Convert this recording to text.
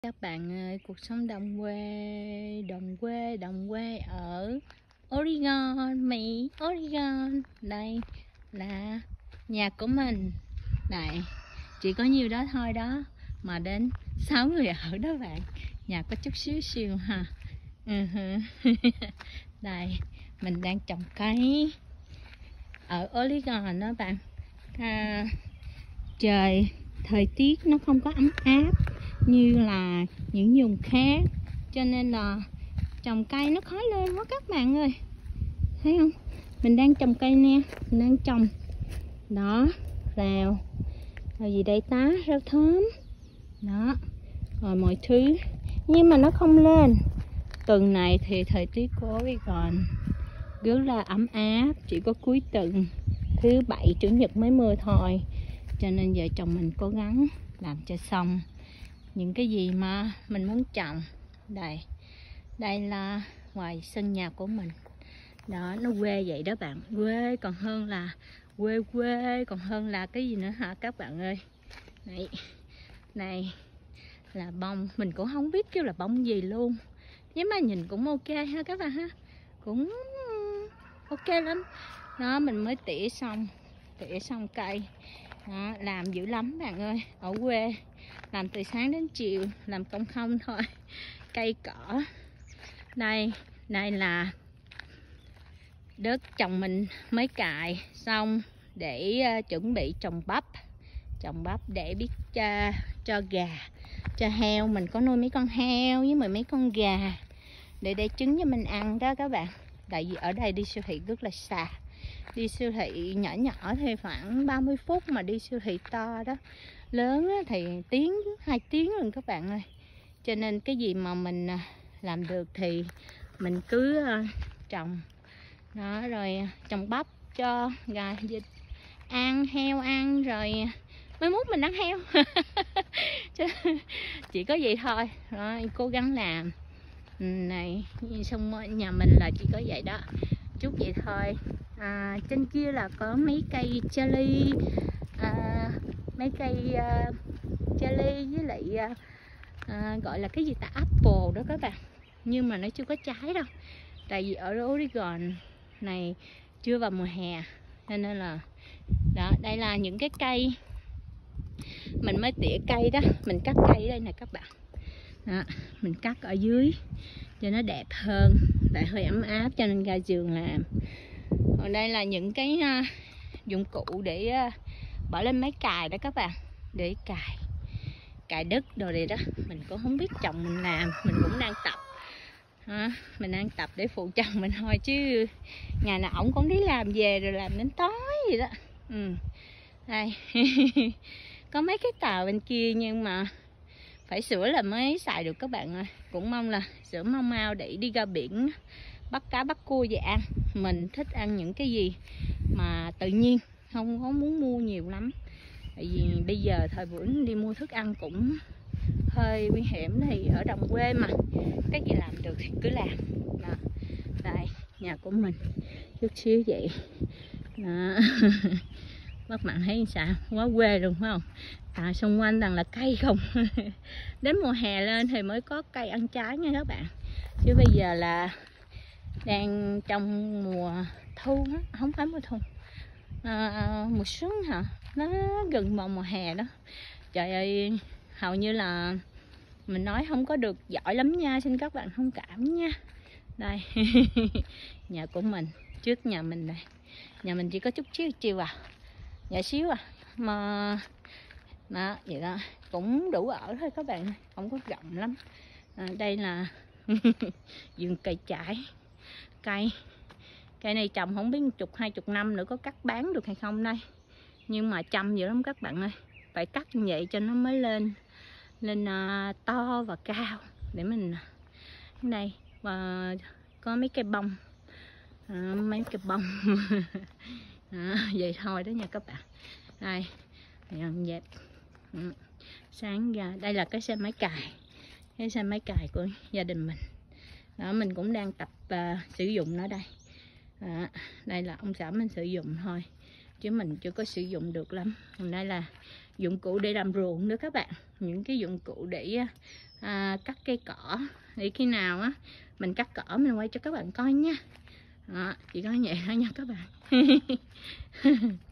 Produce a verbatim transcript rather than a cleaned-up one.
Các bạn ơi, cuộc sống đồng quê, đồng quê, đồng quê ở Oregon, Mỹ, Oregon. Đây là nhà của mình. Này, chỉ có nhiêu đó thôi đó, mà đến sáu người ở đó bạn. Nhà có chút xíu xíu ha. Uh-huh. Đây, mình đang trồng cây ở Oregon đó bạn. À, trời, thời tiết nó không có ấm áp như là những vùng khác, cho nên là trồng cây nó khó lên quá các bạn ơi. Thấy không, mình đang trồng cây nè, mình đang trồng đó, rào rồi gì đây, tá rau thơm đó, rồi mọi thứ, nhưng mà nó không lên. Tuần này thì thời tiết của Oregon rất là ấm áp, chỉ có cuối tuần thứ bảy chủ nhật mới mưa thôi, cho nên vợ chồng mình cố gắng làm cho xong những cái gì mà mình muốn trồng. Đây, đây là ngoài sân nhà của mình đó, nó quê vậy đó bạn, quê còn hơn là quê quê còn hơn là cái gì nữa hả các bạn ơi. Này, này là bông, mình cũng không biết kêu là bông gì luôn, nhưng mà nhìn cũng ok ha các bạn ha, cũng ok lắm đó. Mình mới tỉa xong tỉa xong cây đó, làm dữ lắm bạn ơi. Ở quê làm từ sáng đến chiều, làm công không thôi. Cây cỏ đây, đây là đất chồng mình mới cài xong để uh, chuẩn bị trồng bắp trồng bắp để biết uh, cho gà, cho heo. Mình có nuôi mấy con heo với mười mấy con gà để để trứng cho mình ăn đó các bạn. Tại vì ở đây đi siêu thị rất là xa, đi siêu thị nhỏ nhỏ thì khoảng ba mươi phút, mà đi siêu thị to đó, lớn thì tiếng, hai tiếng luôn các bạn ơi. Cho nên cái gì mà mình làm được thì mình cứ trồng đó, rồi trồng bắp cho gà vịt ăn, heo ăn, rồi mai mốt mình ăn heo. Chỉ có vậy thôi đó, cố gắng làm này. Xong nhà mình là chỉ có vậy đó, chút vậy thôi. À, trên kia là có mấy cây cherry, à, mấy cây uh, cherry với lại uh, à, gọi là cái gì ta, apple đó các bạn, nhưng mà nó chưa có trái đâu, tại vì ở Oregon này chưa vào mùa hè, cho nên là đó. Đây là những cái cây mình mới tỉa cây đó, mình cắt cây đây nè các bạn đó, mình cắt ở dưới cho nó đẹp hơn, lại hơi ấm áp cho nên ra giường làm. Còn đây là những cái uh, dụng cụ để uh, bỏ lên máy cài đó các bạn, để cài cài đất đồ này đó. Mình cũng không biết chồng mình làm, mình cũng đang tập à, mình đang tập để phụ chồng mình thôi, chứ ngày nào ổng cũng đi làm về rồi làm đến tối vậy đó. Ừ. Đây. Có mấy cái tàu bên kia nhưng mà phải sửa là mới xài được các bạn ơi. Cũng mong là sửa mau mau để đi ra biển bắt cá bắt cua về ăn. Mình thích ăn những cái gì mà tự nhiên, không có muốn mua nhiều lắm, tại vì bây giờ thời buổi đi mua thức ăn cũng hơi nguy hiểm, thì ở đồng quê mà cái gì làm được thì cứ làm đó. Đây, nhà của mình chút xíu vậy đó. Các bạn thấy sao, quá quê luôn phải không? À, xung quanh toàn là cây không. Đến mùa hè lên thì mới có cây ăn trái nha các bạn, chứ bây giờ là đang trong mùa thu á, không phải mùa thu, à, mùa xuân hả, nó gần vào mùa hè đó. Trời ơi, hầu như là mình nói không có được giỏi lắm nha, xin các bạn thông cảm nha. Đây. Nhà của mình, trước nhà mình này, nhà mình chỉ có chút xíu chiều à, nhỏ xíu à, mà đó, vậy đó, cũng đủ ở thôi các bạn, không có rộng lắm. À, đây là vườn cây chải. Cây cây này trồng không biết chục hai chục năm nữa có cắt bán được hay không đây, nhưng mà chăm dữ lắm các bạn ơi, phải cắt như vậy cho nó mới lên lên uh, to và cao để mình đây. Và có mấy cây bông, à, mấy cây bông. À, vậy thôi đó nha các bạn. Đây, dẹp. Ừ. Sáng ra đây là cái xe máy cài, cái xe máy cài của gia đình mình đó, mình cũng đang tập uh, sử dụng nó đây. À, đây là ông xã mình sử dụng thôi, chứ mình chưa có sử dụng được lắm. Còn đây là dụng cụ để làm ruộng nữa các bạn, những cái dụng cụ để à, cắt cây cỏ. Thì khi nào á mình cắt cỏ mình quay cho các bạn coi nha. Đó, chỉ có vậy thôi nha các bạn.